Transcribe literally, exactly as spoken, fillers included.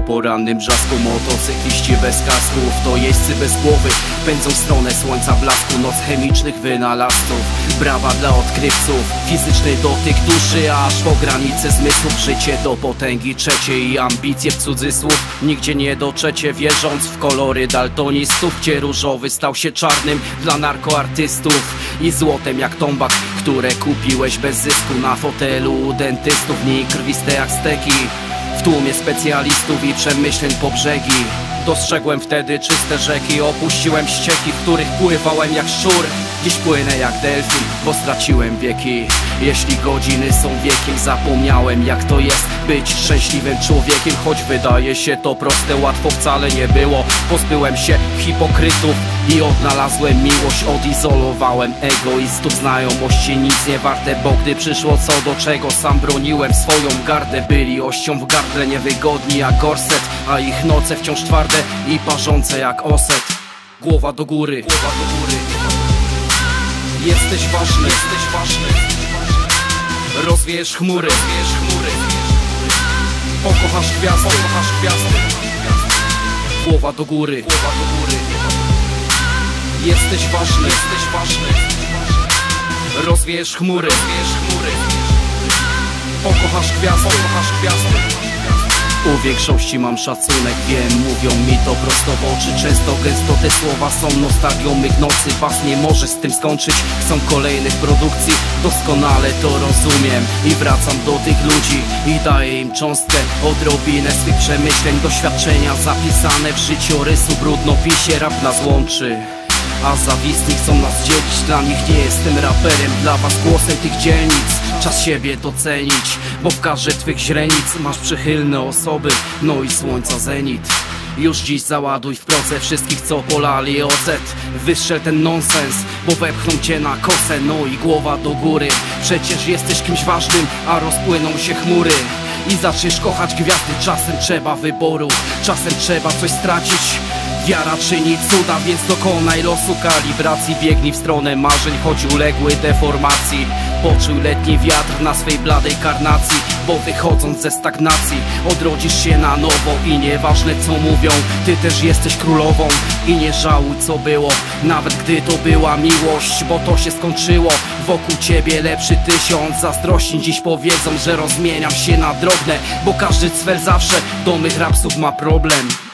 porannym brzasku motocykliści bez kasków to jeźdźcy bez głowy pędzą w stronę słońca blasku. Noc chemicznych wynalazców, brawa dla odkrywców, fizyczny dotyk duszy aż po granice zmysłów. Życie do potęgi trzeciej i ambicje w cudzysłów nigdzie nie dotrzecie, wierząc w kolory daltonistów, gdzie różowy stał się czarnym dla narkoartystów i złotem jak tombak, które kupiłeś bez zysku na fotelu u dentystów. Dni krwiste jak steki w tłumie specjalistów i przemyśleń po brzegi. Dostrzegłem wtedy czyste rzeki, opuściłem ścieki, w których pływałem jak szczur. Dziś płynę jak delfin, bo straciłem wieki. Jeśli godziny są wiekiem, zapomniałem jak to jest być szczęśliwym człowiekiem. Choć wydaje się to proste, łatwo wcale nie było. Pozbyłem się hipokrytów i odnalazłem miłość. Odizolowałem egoistów, znajomości nic nie warte, bo gdy przyszło co do czego, sam broniłem swoją gardę. Byli ością w gardle, niewygodni jak gorset, a ich noce wciąż twarde i parzące jak oset. Głowa do góry, głowa do góry. Jesteś ważny, jesteś ważny. Rozwiejesz chmury, rozwiejesz chmury. Pokochasz gwiazdy, pokochasz gwiazdy. Głowa do góry, głowa do góry. Jesteś ważny, jesteś ważny. Rozwiejesz chmury, rozwiejesz chmury. Pokochasz gwiazdy, pokochasz gwiazdy. U większości mam szacunek, wiem, mówią mi to prosto w oczy. Często gęsto te słowa są nostalgią mych nocy. Was nie może z tym skończyć, chcą kolejnych produkcji. Doskonale to rozumiem i wracam do tych ludzi i daję im cząstkę, odrobinę swych przemyśleń, doświadczenia zapisane w życiorysu brudnopisie. Rap nas łączy, a zawistni chcą nas dzielić. Dla nich nie jestem raperem, dla was głosem tych dzielnic. Czas siebie docenić, bo w każdej twych źrenic masz przychylne osoby, no i słońca zenit. Już dziś załaduj w proce wszystkich, co polali ocet. Wystrzel ten nonsens, bo wepchną cię na kosę. No i głowa do góry, przecież jesteś kimś ważnym, a rozpłyną się chmury i zaczniesz kochać gwiazdy. Czasem trzeba wyboru, czasem trzeba coś stracić. Wiara czyni cuda, więc dokonaj losu kalibracji. Biegnij w stronę marzeń, choć uległy deformacji. Poczuj letni wiatr na swej bladej karnacji, bo wychodząc ze stagnacji odrodzisz się na nowo. I nieważne co mówią, ty też jesteś królową. I nie żałuj co było, nawet gdy to była miłość, bo to się skończyło. Wokół ciebie lepszy tysiąc zazdrośni dziś powiedzą, że rozmieniam się na drobne, bo każdy cwel zawsze do mych rapsów ma problem.